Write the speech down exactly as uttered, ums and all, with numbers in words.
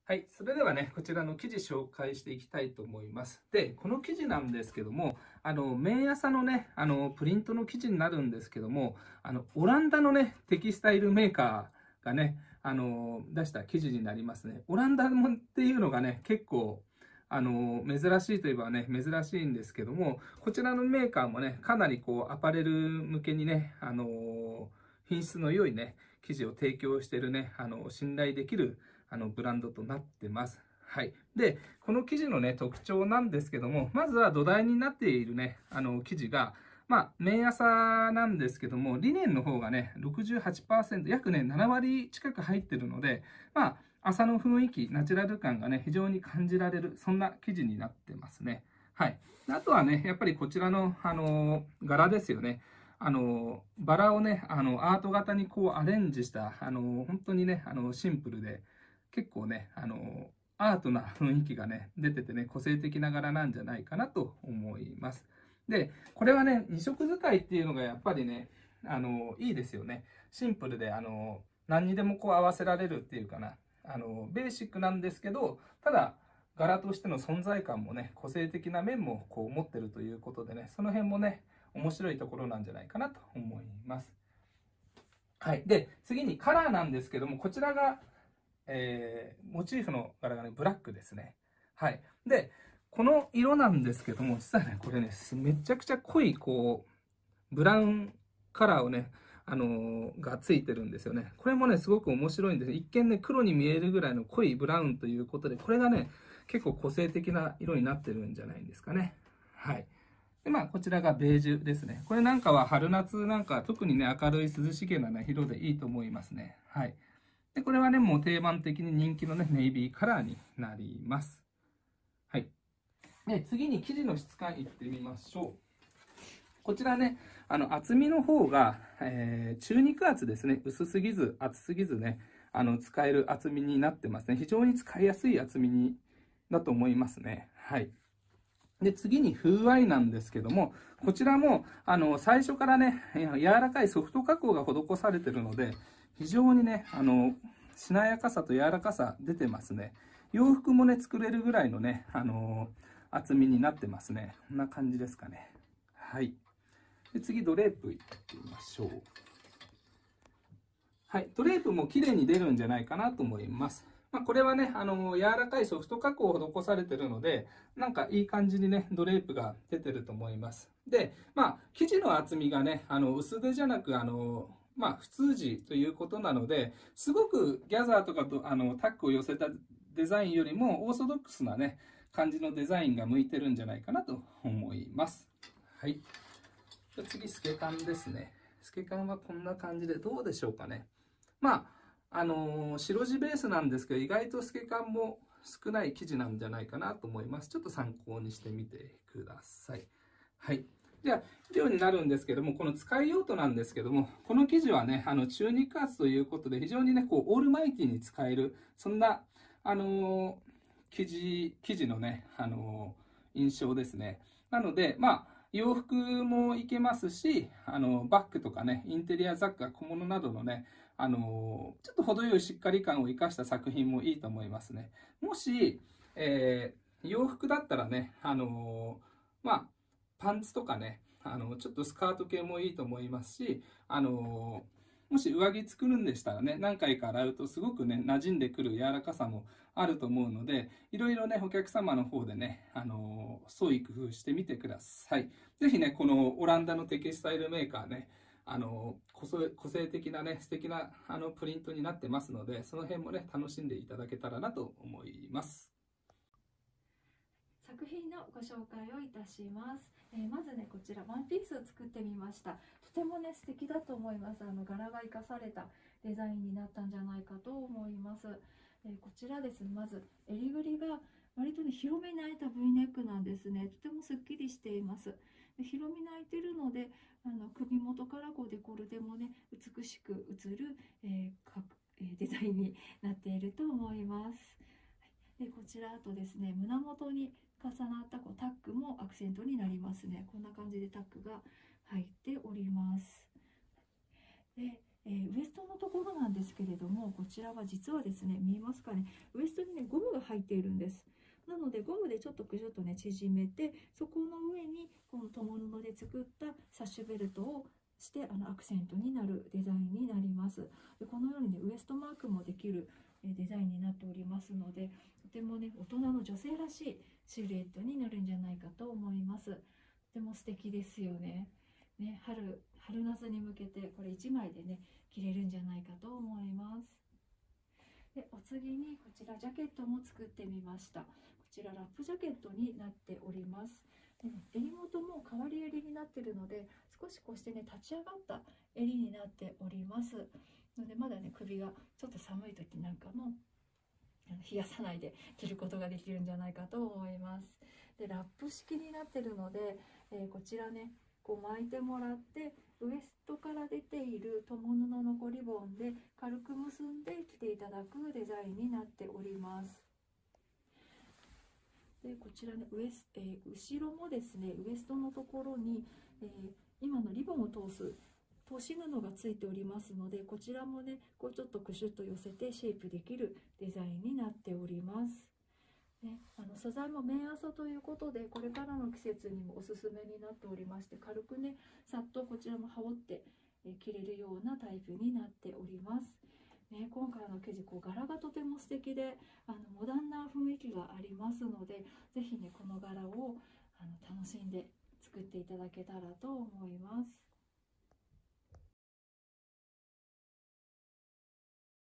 はい、それではね、こちらの生地紹介していきたいと思います。で、この生地なんですけども、あの、綿麻のね、あの、プリントの生地になるんですけども、あの、オランダのね、テキスタイルメーカーがね、あの、出した生地になりますね。オランダっていうのがね、結構、あの、珍しいといえばね、珍しいんですけども、こちらのメーカーもね、かなりこう、アパレル向けにね、あの、品質の良いね、生地を提供しているね、あの、信頼できるあのブランドとなってます。はい。で、この生地のね、特徴なんですけども、まずは土台になっているね、あの生地が、まあ、綿麻なんですけども、リネンの方がね、ろくじゅうはちパーセント、約ね、なな割近く入ってるので、まあ、麻の雰囲気、ナチュラル感がね、非常に感じられる、そんな生地になってますね。はい。あとはね、やっぱりこちらの、あの柄ですよね。あのバラをね、あのアート型にこうアレンジした、あの本当にね、あのシンプルで、結構ね、あのアートな雰囲気がね、出ててね、個性的な柄なんじゃないかなと思います。で、これはね、に色使いっていうのがやっぱりね、あのいいですよね。シンプルで、あの何にでもこう合わせられるっていうかな、あのベーシックなんですけど、ただ、柄としての存在感もね、個性的な面もこう持ってるということでね、その辺もね、面白いところなんじゃないかなと思います。はい。で、次にカラーなんですけども、こちらが、えー、モチーフの柄がね、ブラックですね。はい。で、この色なんですけども、実はね、これね、めちゃくちゃ濃い、こう、ブラウンカラーをね、あのー、がついてるんですよね。これもね、すごく面白いんです。一見ね、黒に見えるぐらいの濃いブラウンということで、これがね、結構個性的な色になってるんじゃないんですかね。はい。で、まあ、こちらがベージュですね。これなんかは春夏なんか特にね、明るい涼しげな、ね、色でいいと思いますね。はい。で、これはね、もう定番的に人気のね、ネイビーカラーになります。はい。で、次に生地の質感いってみましょう。こちらね、あの厚みの方が、えー、中肉厚ですね。薄すぎず、厚すぎずね、あの使える厚みになってますね。非常に使いやすい厚みにだと思いますね。はい。で、次に風合いなんですけども、こちらも、あの、最初からね、柔らかいソフト加工が施されているので、非常にね、あの、しなやかさと柔らかさ出てますね。洋服もね、作れるぐらいのね、あの、厚みになってますね。こんな感じですかね。はい。で、次、ドレープいってみましょう。はい。ドレープも綺麗に出るんじゃないかなと思います。まあ、これはね、あの、柔らかいソフト加工を施されているので、なんかいい感じにね、ドレープが出てると思います。で、まあ、生地の厚みがね、あの、薄手じゃなく、あの、まあ、普通地ということなので、すごくギャザーとかと、あの、タックを寄せたデザインよりも、オーソドックスなね、感じのデザインが向いてるんじゃないかなと思います。はい。じゃ次、透け感ですね。透け感はこんな感じで、どうでしょうかね。まあ、あのー、白地ベースなんですけど、意外と透け感も少ない生地なんじゃないかなと思います。ちょっと参考にしてみてください。はい。じゃあ、以上になるんですけども、この使い用途なんですけども、この生地はね、あの中肉厚ということで、非常にね、こう、オールマイティに使える、そんな、あのー、生地、生地のね、あのー、印象ですね。なので、まあ、洋服もいけますし、あのバッグとかね、インテリア雑貨、小物などのね、あのちょっと程よいしっかり感を生かした作品もいいと思いますね。もし、えー、洋服だったらね、あのまあ、パンツとかね、あのちょっとスカート系もいいと思いますし、あのもし上着作るんでしたらね、何回か洗うとすごくね、馴染んでくる柔らかさもあると思うので、いろいろね、お客様の方でね、あの創意工夫してみてください。ぜひね、このオランダのテキスタイルメーカーね、あの個性的なね、素敵なあのプリントになってますので、その辺もね、楽しんでいただけたらなと思います。 作品のご紹介をいたします。えー、まずね、こちらワンピースを作ってみました。とてもね、素敵だと思います。あの柄が生かされたデザインになったんじゃないかと思います。えー、こちらですね、まず襟ぐりが割とね、広めに開いた V ネックなんですね。とてもすっきりしています。で、広めに開いてるので、あの首元からこうデコルテもね、美しく映る、えーかえー、デザインになっていると思います。で、こちらあとですね、胸元に重なったこうタックもアクセントになりますね。こんな感じでタックが入っております。で、ええー、ウエストのところなんですけれども、こちらは実はですね、見えますかね、ウエストにねゴムが入っているんです。なのでゴムでちょっとくしゅっとね縮めて、そこの上にこの共布で作ったサッシュベルトをしてあのアクセントになるデザインになります。でこのようにねウエストマークもできるデザインになっておりますので、とてもね大人の女性らしいシルエットになるんじゃないかと思います。とても素敵ですよね。ね、春春夏に向けてこれいちまいでね着れるんじゃないかと思います。でお次にこちらジャケットも作ってみました。こちらラップジャケットになっております。でね、襟元も変わり襟になっているので、少しこうしてね立ち上がった襟になっておりますので、まだね首がちょっと寒い時なんかも冷やさないで着ることができるんじゃないかと思います。でラップ式になっているので、えー、こちらねこう巻いてもらって、ウエストから出ている共布のこうリボンで軽く結んで着ていただくデザインになっております。でこちらねウエス、えー、後ろもですねウエストのところに、えー、今のリボンを通す通し布がついておりますので、こちらもねこうちょっとクシュッと寄せてシェイプできるデザインになっております。ね、あの素材も綿麻ということで、これからの季節にもおすすめになっておりまして、軽くねさっとこちらも羽織ってえ着れるようなタイプになっております。ね、今回の生地こう柄がとても素敵で、あのモダンな雰囲気がありますので、ぜひねこの柄をあの楽しんで作っていただけたらと思います。